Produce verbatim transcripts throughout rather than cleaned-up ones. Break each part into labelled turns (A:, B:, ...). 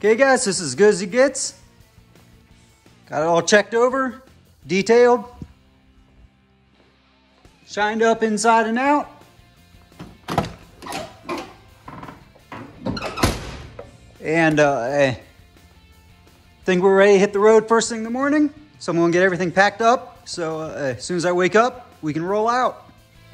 A: Okay guys, this is as good as it gets. Got it all checked over, detailed, shined up inside and out. And uh, I think we're ready to hit the road first thing in the morning. So I'm gonna get everything packed up. So uh, as soon as I wake up, we can roll out.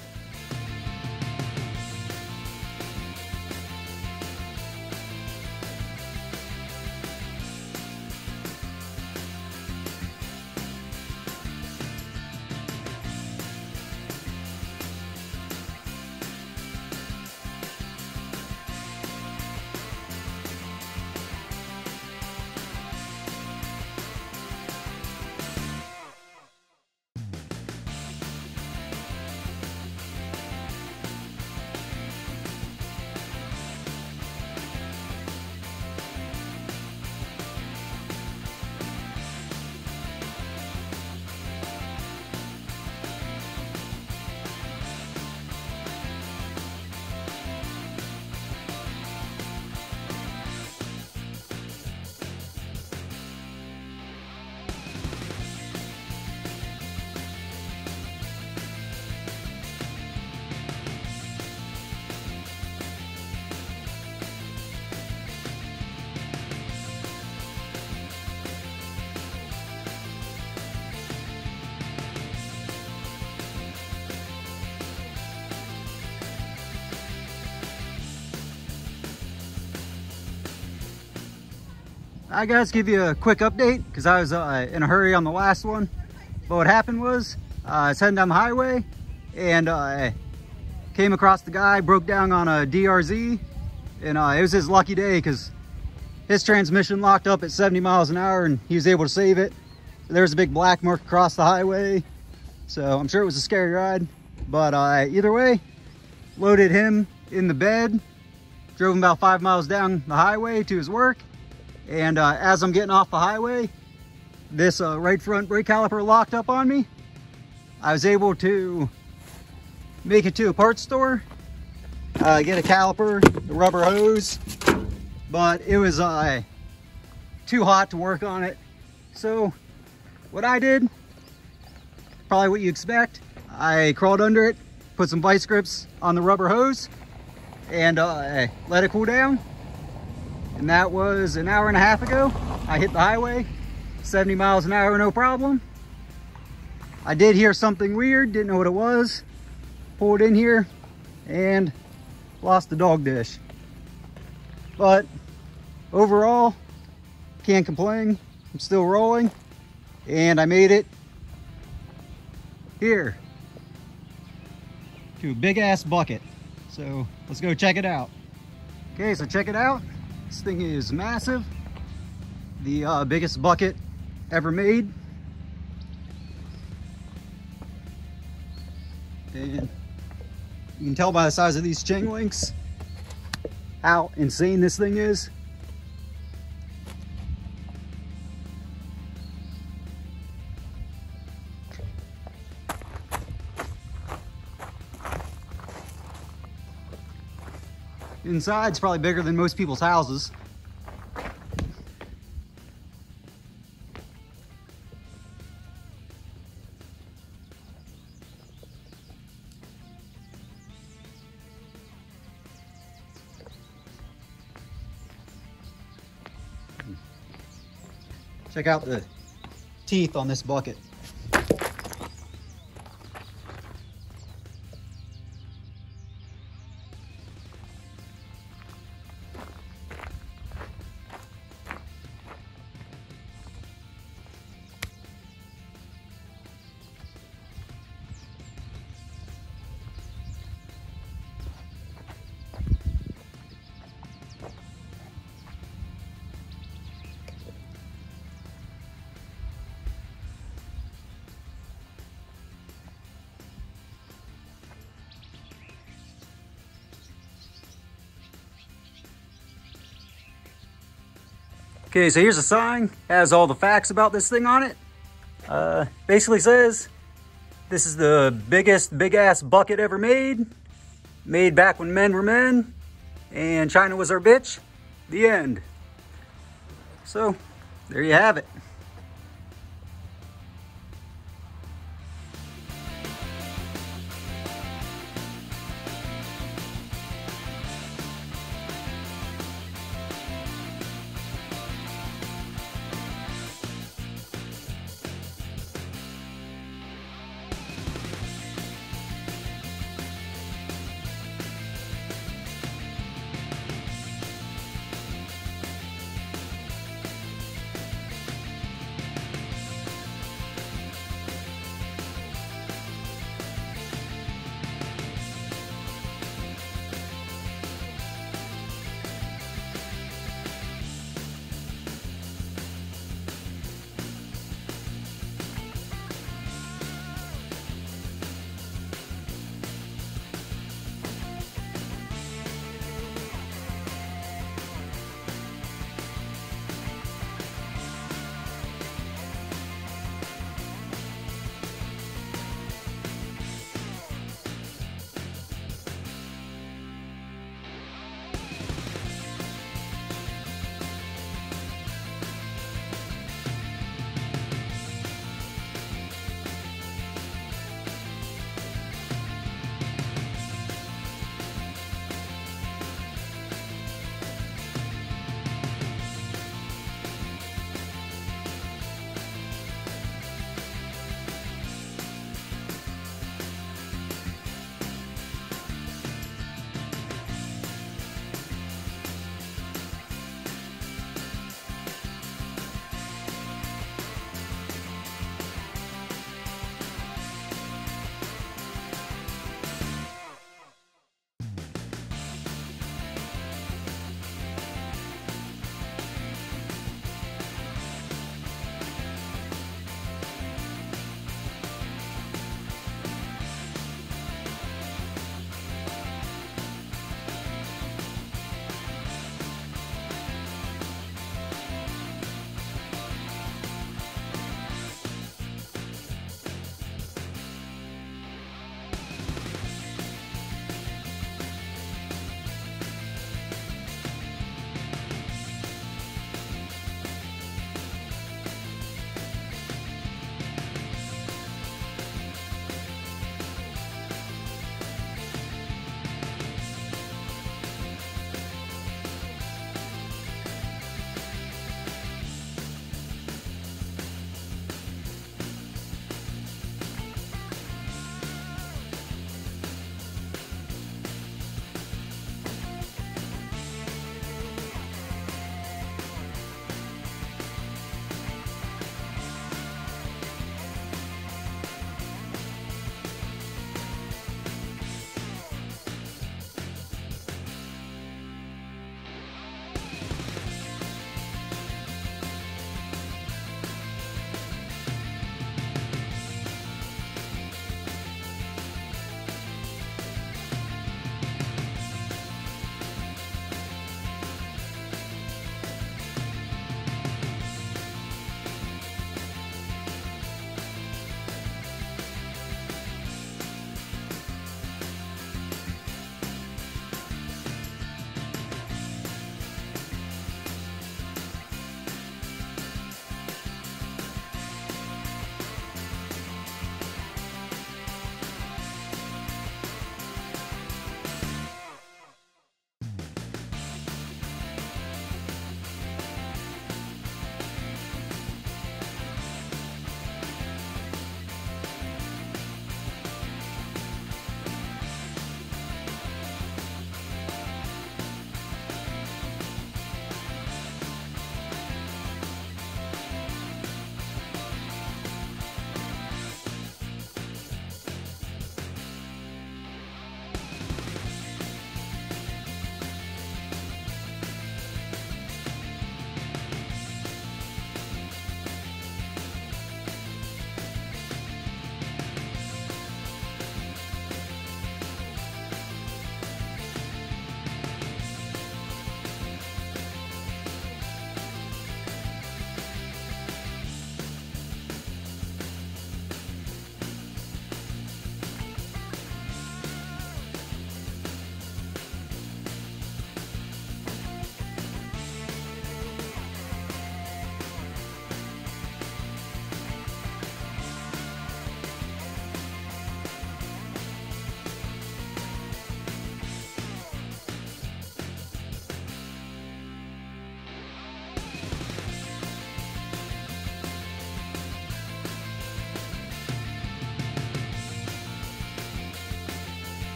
A: I guys give you a quick update because I was uh, in a hurry on the last one. But what happened was uh, I was heading down the highway and uh, I came across the guy, broke down on a D R Z, and uh, it was his lucky day because his transmission locked up at seventy miles an hour and he was able to save it. There was a big black mark across the highway, so I'm sure it was a scary ride. But uh, either way, loaded him in the bed, drove him about five miles down the highway to his work. And uh, as I'm getting off the highway, this uh, right front brake caliper locked up on me. I was able to make it to a parts store, uh, get a caliper, a rubber hose, but it was uh, too hot to work on it. So what I did, probably what you expect, I crawled under it, put some vice grips on the rubber hose, and uh, let it cool down. And that was an hour and a half ago. I hit the highway, seventy miles an hour, no problem. I did hear something weird, didn't know what it was. Pulled in here and lost the dog dish. But overall, can't complain. I'm still rolling and I made it here to a big ass bucket. So let's go check it out. Okay, so check it out. This thing is massive. The uh, biggest bucket ever made. And you can tell by the size of these chain links how insane this thing is. Inside's probably bigger than most people's houses. Check out the teeth on this bucket. Okay, so here's a sign, has all the facts about this thing on it. Uh, basically says, this is the biggest big ass bucket ever made. Made back when men were men, and China was our bitch. The end. So there you have it.